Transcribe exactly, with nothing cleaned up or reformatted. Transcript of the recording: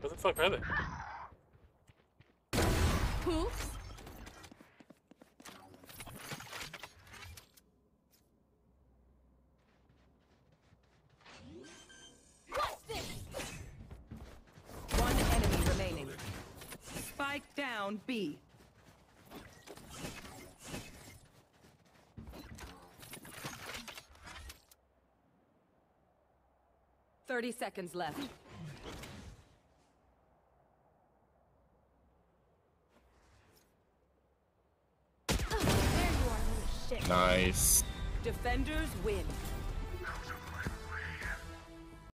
Where the fuck are they? Oops. One enemy remaining. Spike down B. Thirty seconds left. There you are, you shit. Nice. Defenders win.